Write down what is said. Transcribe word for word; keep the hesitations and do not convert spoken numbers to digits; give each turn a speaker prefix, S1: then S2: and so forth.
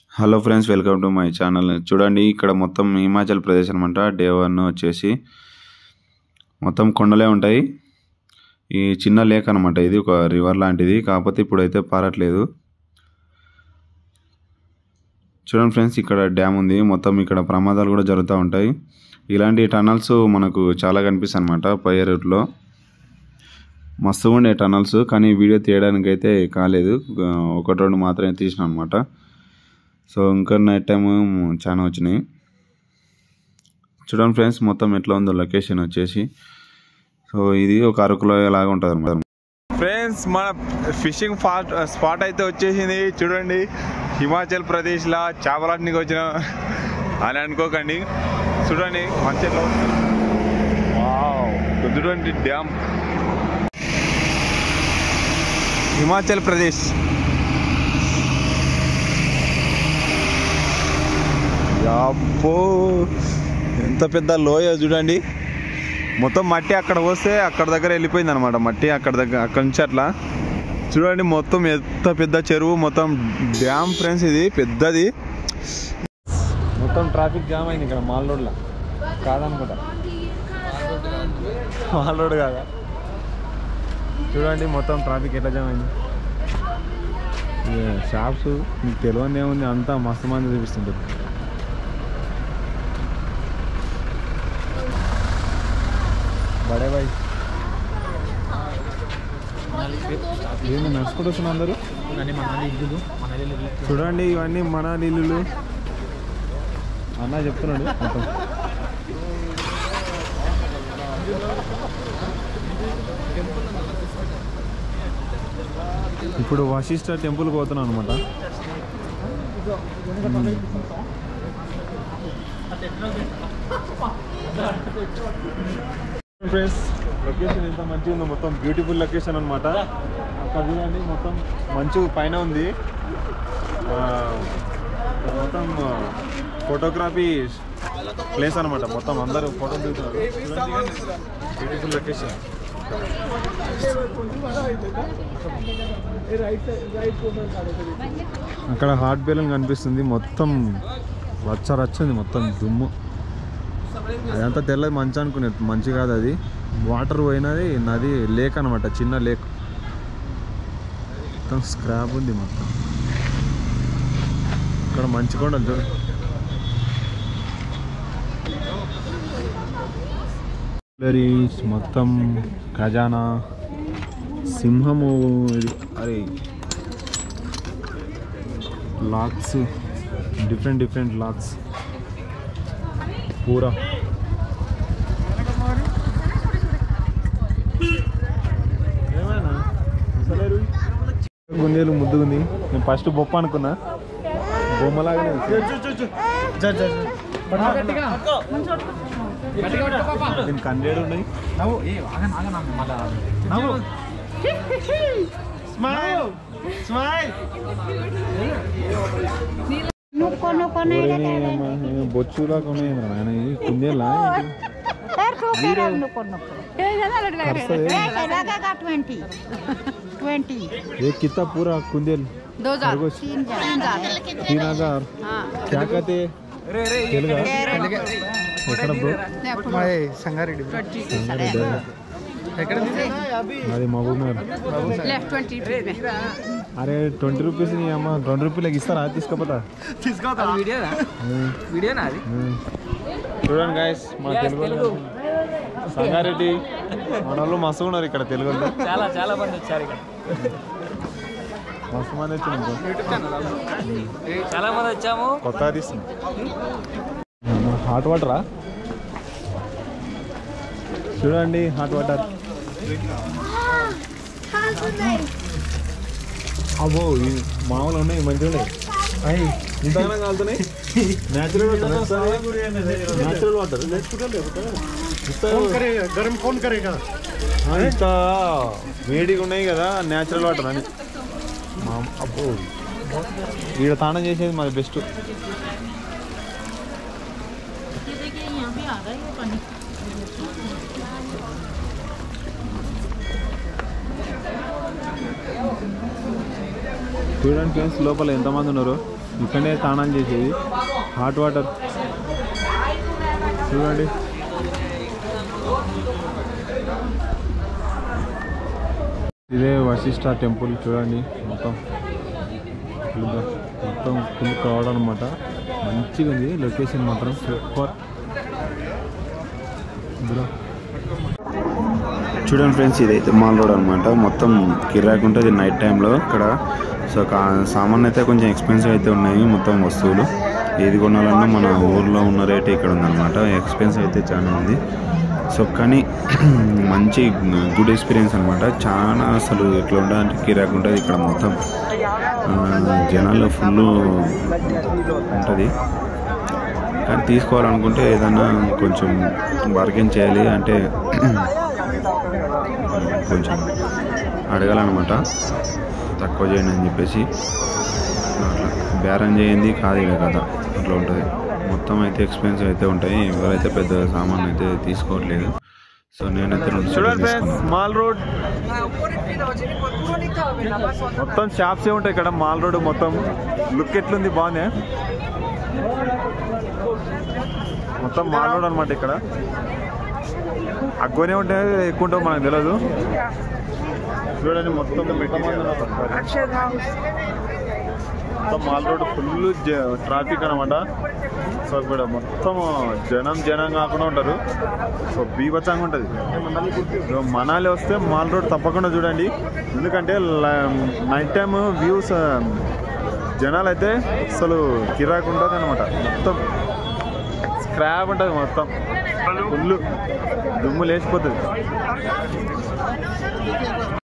S1: Hello friends, welcome to my channel. చూడండి, ఇక్కడ మొత్తం హిమాచల్ ప్రదేశ్ అనమాట. డే వన్ వచ్చేసి మొత్తం కొండలే ఉంటాయి. ఈ చిన్న లేక్ అనమాట, ఇది ఒక రివర్ లాంటిది, కాకపోతే ఇప్పుడైతే పారట్లేదు. చూడండి ఫ్రెండ్స్, ఇక్కడ డ్యామ్ ఉంది. మొత్తం ఇక్కడ ప్రమాదాలు కూడా జరుగుతూ ఉంటాయి. ఇలాంటి టనల్స్ మనకు చాలా కనిపిస్తాయి అనమాట పోయే రూట్లో. మస్తుగా ఉండే టనల్స్, కానీ వీడియో తీయడానికి అయితే కాలేదు. ఒకటి రెండు మాత్రమే తీసిన అనమాట. సో ఇంకా నైట్ టైం చాలా వచ్చినాయి. చూడండి ఫ్రెండ్స్, మొత్తం ఎట్లా ఉందో లొకేషన్ వచ్చేసి. సో ఇది ఒక అరకులో లాగా ఉంటుంది అనమాట.
S2: ఫ్రెండ్స్, మన ఫిషింగ్ ఫాస్ట్ స్పాట్ అయితే వచ్చేసింది. చూడండి, హిమాచల్ ప్రదేశ్లో చేపలాటనికి వచ్చిన అని అనుకోకండి. చూడండి మంచి ఎట్లా చూడండి డ్యామ్, హిమాచల్ ప్రదేశ్. అబ్బో, ఎంత పెద్ద లోయ చూడండి. మొత్తం మట్టి అక్కడ వస్తే అక్కడ దగ్గర వెళ్ళిపోయింది అనమాట. మట్టి అక్కడ దగ్గర అక్కడ నుంచి అట్లా చూడండి. మొత్తం ఎంత పెద్ద చెరువు, మొత్తం డ్యామ్ ఫ్రెండ్స్. ఇది పెద్దది. మొత్తం ట్రాఫిక్ జామ్ అయింది ఇక్కడ మాల్ రోడ్లో. కాదనుకుంటా, మాల్ రోడ్ కాదా. చూడండి మొత్తం ట్రాఫిక్ ఎట్లా జామ్ అయింది. షాప్స్ మీకు తెలియని ఏముంది, అంతా మస్తు మంది చూపిస్తుంటారు. బడే బాయ్ ఏంది నడుచుకుంటూ వస్తున్నా అందరూ. చూడండి, ఇవన్నీ మన ఇల్లులు అన్న చెప్తున్నాడు మొత్తం. ఇప్పుడు వశిష్ఠ టెంపుల్కి పోతున్నాం అనమాట. ఫ్రెండ్స్, లొకేషన్ ఎంత మంచిగా ఉందో, మొత్తం బ్యూటిఫుల్ లొకేషన్ అనమాట. అక్కడ చూడండి, మొత్తం మంచు పైన ఉంది. మొత్తం ఫోటోగ్రఫీ ప్లేస్ అనమాట. మొత్తం అందరూ ఫోటో దిగుతున్నారు. Beautiful location. అక్కడ హాట్ బెలూన్ కనిపిస్తుంది. మొత్తం రచ్చ రచ్చింది, మొత్తం దుమ్ము. అదంతా తెల్లది మంచి అనుకునేది, మంచి కాదు అది. వాటర్ పోయినది నది, లేక్ అనమాట, చిన్న లేక్. మొత్తం స్క్రాప్ ఉంది మొత్తం. ఇక్కడ మంచి కొండలు చూడు. మొత్తం ఖజానా, సింహము, అరే లాక్స్, డిఫరెంట్ డిఫరెంట్ లాక్స్ పూరా. గుండెలు ముద్దుగుంది. నేను ఫస్ట్ బొప్ప అనుకున్నా, బొమ్మలాగానే. దీనికి హండ్రెడ్ ఉన్నాయి. బొచ్చులా కొన్నాయి ఆయన కుందేలా. एक कितना पूरा कुंदेल? दो हजार तीन हजार क्या कहते? సంగారెడ్డి. అది మహబూబ్నగర్. అరే ట్వంటీ రూపీస్ నీ అమ్మ, రెండు రూపాయలకి ఇస్తారా? తీసుకోపోతా. చూడండి గాయస్, మా తెలుగు సంగారెడ్డి మన వాళ్ళు మస్తు ఉన్నారు ఇక్కడ. తెలుగు చాలా చాలా మంది వచ్చారు ఇక్కడ. మస్తు మంది వచ్చాము, చాలా మంది వచ్చాము. కొత్తగా తీస్తున్నాం. హాట్ వాటరా చూడండి, హాట్ వాటర్. అబ్బో, మామూలు ఉన్నాయి, మంచిగా ఉన్నాయి. అయ్యి ఇంతగానే కాలుతున్నాయి. Natural water, natural water. గరం కౌన్ కరేగా, ఇంత వేడిగా ఉన్నాయి కదా న్యాచురల్ వాటర్ అని. అబ్బో, ఈడ తానం చేసేది మాది బెస్ట్. చూడండి ఫ్రెండ్స్, లోపల ఎంతమంది ఉన్నారు. ఇక్కడనే స్నానం చేసేది హాట్ వాటర్ చూడండి. ఇదే వశిష్ఠ టెంపుల్ చూడండి. మొత్తం మొత్తం ఫుల్ క్రౌడ్ అనమాట. మంచిగా ఉంది లొకేషన్ మాత్రం సూపర్.
S1: చూడండి ఫ్రెండ్స్, ఇదైతే మాల్ రోడ్ అనమాట. మొత్తం కిరాక్ ఉంటుంది నైట్ టైంలో ఇక్కడ. సో కా సామాన్ అయితే కొంచెం ఎక్స్పెన్సివ్ అయితే ఉన్నాయి. మొత్తం వస్తువులు ఏది కొనాలన్నా మన ఊర్లో ఉన్న రేటే ఇక్కడ ఉందన్నమాట. ఎక్స్పెన్సివ్ అయితే చాలా ఉంది. సో కానీ మంచి గుడ్ ఎక్స్పీరియన్స్ అనమాట. చాలా అసలు ఎట్లా ఉండాలంటే కిరాక్ ఉంటుంది ఇక్కడ. మొత్తం జనాలు ఫుల్ ఉంటుంది. కానీ తీసుకోవాలనుకుంటే ఏదైనా కొంచెం బార్గెన్ చేయాలి, అంటే కొంచెం అడగాలన్నమాట, తక్కువ చేయండి అని చెప్పేసి. అట్లా బేరం చేయండి కాదు ఇక్కడ కదా, అట్లా ఉంటుంది. మొత్తం అయితే ఎక్స్పెన్సివ్ అయితే ఉంటాయి. ఎవరైతే పెద్ద సామాన్ అయితే తీసుకోవట్లేదు. సో నేనైతే
S2: చూడండి ఫ్రెండ్స్, మాల్ రోడ్ మొత్తం షాప్స్ ఏ ఉంటాయి ఇక్కడ. మాల్ రోడ్ మొత్తం లుక్ ఎట్లుంది, బాగుంది. మొత్తం మాల్ రోడ్ అనమాట. ఇక్కడ అగ్గోనే ఉంటే ఎక్కువ ఉంటావు మనకు తెలియదు. చూడండి మొత్తం మొత్తం మాల్ రోడ్ ఫుల్ ట్రాఫిక్ అనమాట. సో ఇక్కడ మొత్తం జనం జనం కాకుండా ఉంటారు. సో బీభత్సంగా ఉంటుంది. మనాలి వస్తే మాల్ రోడ్ తప్పకుండా చూడండి. ఎందుకంటే నైట్ టైమ్ వ్యూస్ జనాలు అయితే అసలు కిరాక్ ఉంటుంది అనమాట. మొత్తం స్క్రాప్ ఉంటుంది, మొత్తం ఫుల్ దుమ్ము లేచిపోతుంది.